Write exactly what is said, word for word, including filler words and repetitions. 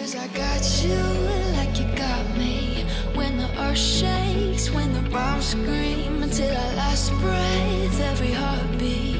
'Cause I got you like you got me. When the earth shakes, when the bombs scream, until our last breath, every heartbeat.